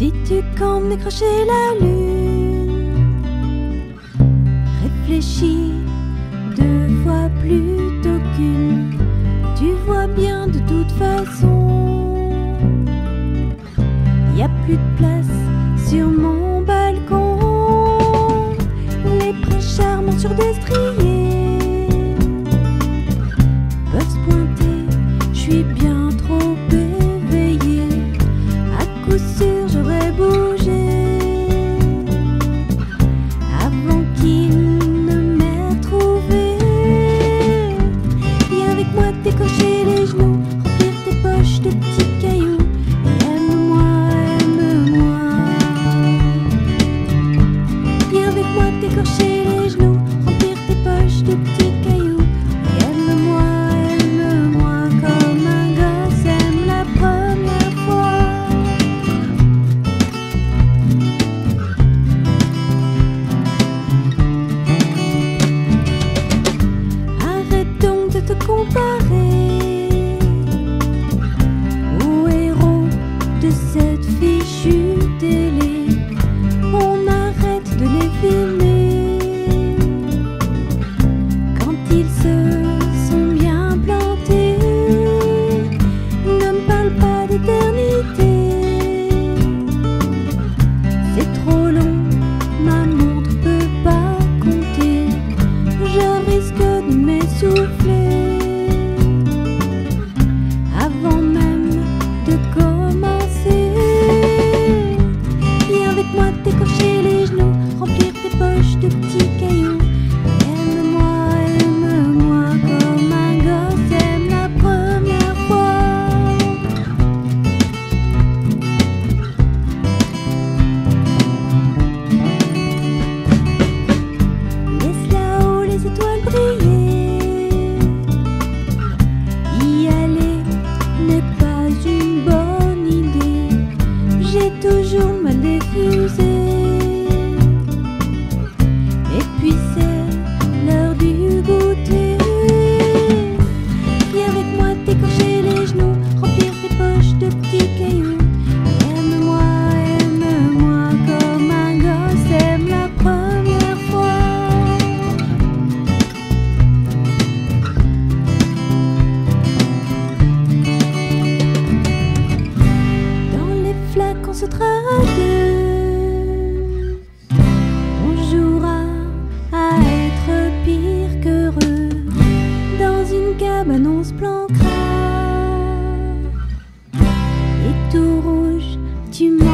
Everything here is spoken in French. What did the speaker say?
Si tu comptes décrocher la lune, réfléchis 2 fois plutôt qu'une. Tu vois bien de toute façon, y a plus de place sur mon balcon. Les princes charmants sur des striés peuvent se pointer, je suis bien trop éveillée. À coup sûr j'aurais bougé avant qu'il ne m'ait retrouvé. Viens avec moi décocher les genoux, remplir tes poches de petits cailloux. Et aime-moi, aime-moi. Viens avec moi décocher les genoux, remplir tes poches de petits cailloux. Et aime-moi, aime-moi comme un gosse aime la première fois. Arrête donc de te comparer aux héros de cette fichue télé. On arrête de les filmer quand ils se sont bien plantés. Ne me parle pas d'éternité, c'est trop long, ma montre peut pas compter. Je risque de m'essouffler avant même de commencer. Viens avec moi décocher les genoux, remplir tes poches de petits cailloux. Aime-moi, aime-moi comme un gosse aime la première fois. Laisse là-haut les étoiles briller, y aller n'est pas une bonne idée. J'ai toujours mal diffusé. Et puis c'est l'heure du goûter. Viens avec moi décocher les genoux, remplir tes poches de petits cailloux. Aime-moi, aime-moi comme un gosse aime la première fois. Dans les flaques on se drague, on jouera à être pire qu'heureux. Dans une cabane on se planquera, et tout rouge tu m'as